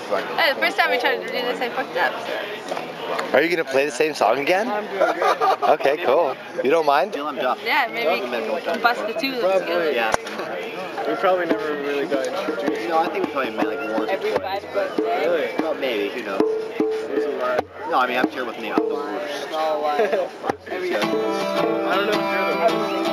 fun. Hey, the first time we tried to do this, I fucked up. Are you gonna play the same song again? Okay, cool. You don't mind? Yeah, maybe bust the two looks good. Yeah. We probably never really got introduced. No, I think we probably met like once or Every twice. 5 bucks day. Really? Well, maybe, who knows. No, I mean, I'm sure with me, I'm the worst. No, I don't know if you're the one.